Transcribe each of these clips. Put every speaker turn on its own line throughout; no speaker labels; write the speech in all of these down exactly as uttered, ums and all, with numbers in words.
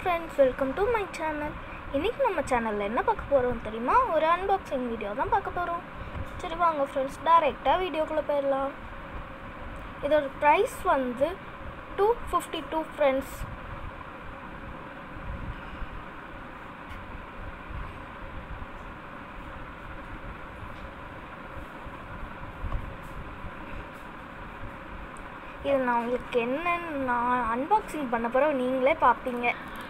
friends, welcome to my channel. இன்னைக்கு நம்ம சேனல்ல என்ன பார்க்க போறோம் தெரியுமா? ஒரு unboxing வீடியோ தான் பார்க்க போறோம். சரி வாங்க फ्रेंड्स, டைரக்ட்டா வீடியோக்குள்ள போயிரலாம். இதோட பிரைஸ் வந்து two fifty-two friends. இது நான் உங்களுக்கு என்னன்னு நான் அன்பாக்சிங் பண்ண போகிறேன், நீங்களே பார்ப்பீங்க.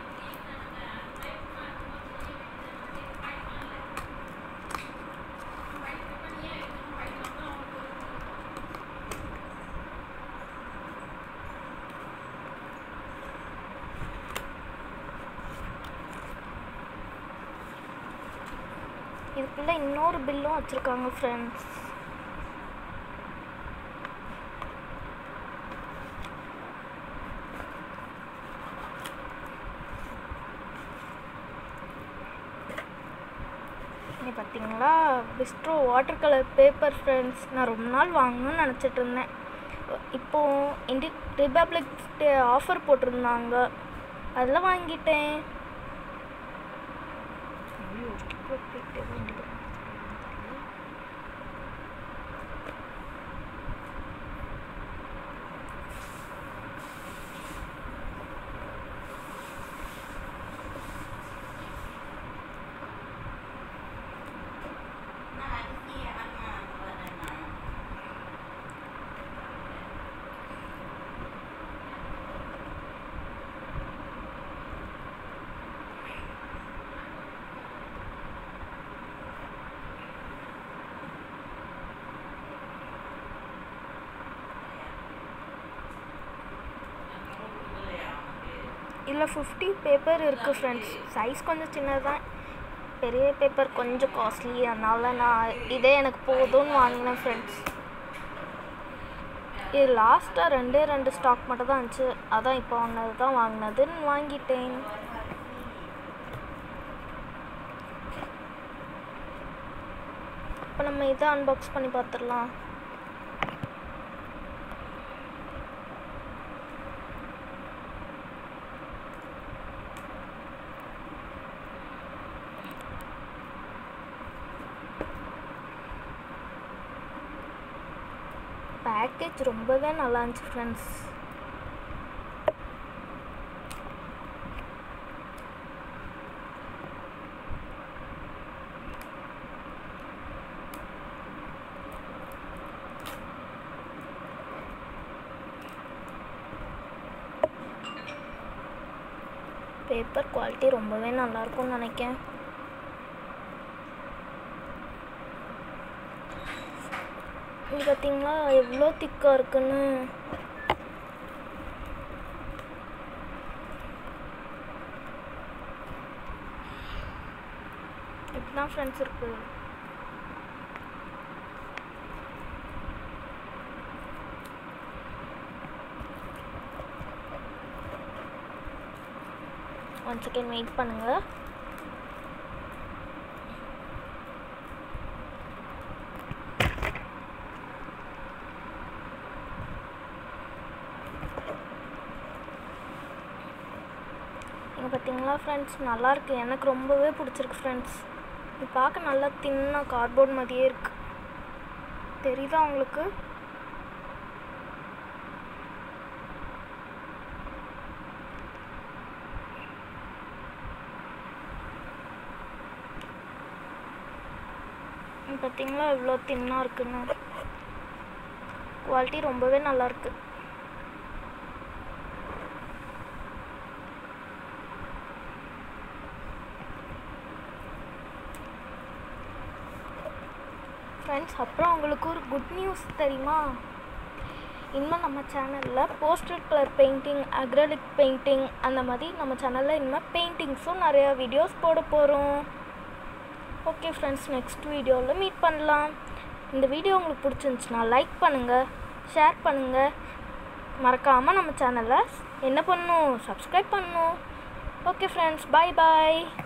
இதுக்குள்ள இன்னொரு பில்லும் வச்சுருக்காங்க ஃப்ரெண்ட்ஸ். பார்த்தீங்களா, bistro water colour paper friends. நான் ரொம்ப நாள் வாங்கணும்னு நினச்சிட்டு இருந்தேன். இப்போது இண்டி ரிபப்ளிக் டே ஆஃபர் போட்டிருந்தாங்க, அதில் வாங்கிட்டேன். இதில் ஃபிஃப்டி பேப்பர் இருக்குது ஃப்ரெண்ட்ஸ். சைஸ் கொஞ்சம் சின்னதான், பெரிய பேப்பர் கொஞ்சம் காஸ்ட்லி, அதனால் நான் இதே எனக்கு போதும்னு வாங்கினேன் ஃப்ரெண்ட்ஸ். இது லாஸ்ட்டாக ரெண்டே ரெண்டு ஸ்டாக் மட்டும் தான் இருந்துச்சு, அதான் இப்போ ஒன்று தான் வாங்கினதுன்னு வாங்கிட்டேன். இப்போ நம்ம இதை அன்பாக்ஸ் பண்ணி பார்த்துடலாம். பேக்கேஜ் ரொம்பவே நல்லா இருந்துச்சு ஃப்ரெண்ட்ஸ். பேப்பர் குவாலிட்டி ரொம்பவே நல்லா இருக்கும்னு நினைக்கிறேன். இது பார்த்தீங்களா எவ்வளோ திக்காக இருக்குன்னு. இப்படிதான் ஃப்ரெண்ட்ஸ் இருக்கு. ஒன் செகண்ட் வெயிட் பண்ணுங்க. இங்கே பார்த்தீங்களா ஃப்ரெண்ட்ஸ், நல்லாயிருக்கு, எனக்கு ரொம்பவே பிடிச்சிருக்கு ஃப்ரெண்ட்ஸ். இது பார்க்க நல்லா தின்னா கார்ட்போர்ட் மாதிரியே இருக்கு, தெரியுதா உங்களுக்கு? பார்த்தீங்களா எவ்வளோ தின்னாக இருக்குன்னு. குவாலிட்டி ரொம்பவே நல்லாயிருக்கு. ஃப்ரெண்ட்ஸ், அப்புறம் உங்களுக்கு ஒரு குட் நியூஸ் தெரியுமா? இனிமேல் நம்ம சேனலில் poster colour painting, acrylic painting, அந்த மாதிரி நம்ம சேனலில் இனிமேல் பெயிண்டிங்ஸும் நிறையா வீடியோஸ் போட போகிறோம். ஓகே ஃப்ரெண்ட்ஸ், நெக்ஸ்ட் வீடியோவில் மீட் பண்ணலாம். இந்த வீடியோ உங்களுக்கு பிடிச்சிருந்துச்சுன்னா லைக் பண்ணுங்கள், ஷேர் பண்ணுங்கள், மறக்காமல் நம்ம சேனலை என்ன பண்ணணும், சப்ஸ்கிரைப் பண்ணணும். ஓகே ஃப்ரெண்ட்ஸ், பாய் பாய்.